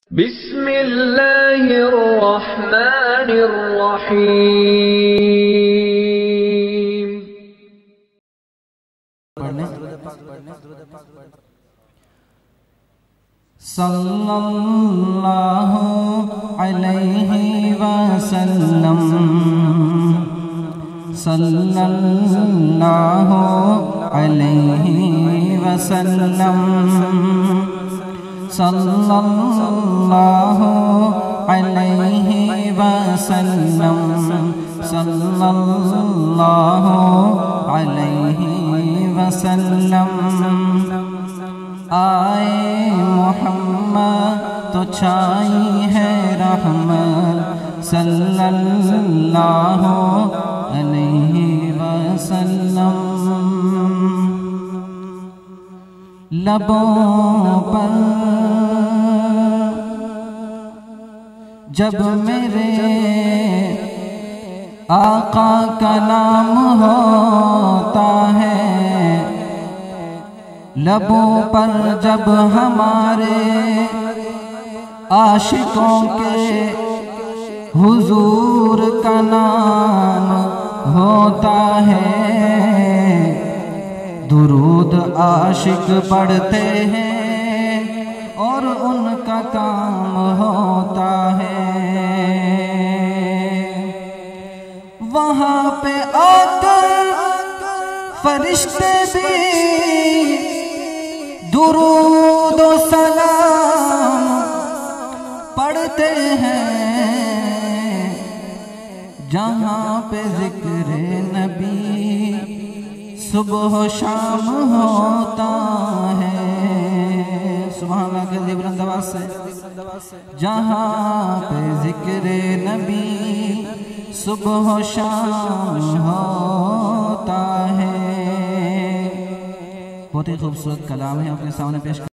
बिस्मिल्लाहिर्रहमानिर्रहीम। सल्लल्लाहु अलैहि वसल्लम, सल्लल्लाहु अलैहि वसल्लम, सल्लल्लाहु अलैहि वसल्लम, सल्लल्लाहु अलैहि वसल्लम। आए मोहम्मद तो छाई है रहमत, सल्लल्लाहु अलैहि वसल्लम। लबों पर जब मेरे आका का नाम होता है, लबों पर जब हमारे आशिकों के हुजूर का नाम होता है, दुरूद आशिक पढ़ते हैं और उनका काम होता है। वहाँ पे आकर फरिश्ते भी दुरूद और सलाम पढ़ते हैं। जहाँ पे जिक्र नबी सुबह शाम होता है, सुभान अल्लाह वृंदावन से। जहाँ पे जिक्र नबी सुबह शाम होता है। बहुत ही खूबसूरत कलाम है आपके सामने पेश